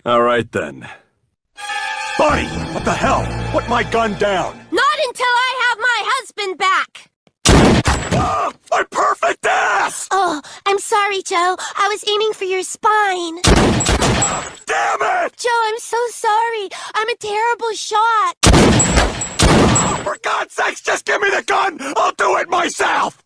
All right, then. Buddy, what the hell? Put my gun down! Not until I have my husband back! Ah, my perfect ass! Oh, I'm sorry, Joe. I was aiming for your spine. Damn it! Joe, I'm so sorry. I'm a terrible shot. For God's sakes, just give me the gun! I'll do it myself!